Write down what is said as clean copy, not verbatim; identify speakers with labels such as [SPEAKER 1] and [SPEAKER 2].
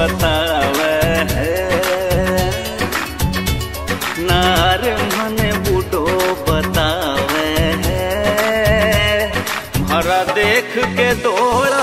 [SPEAKER 1] बतावे है, नार मन बूढ़ो बतावे है, मारा देख के दौड़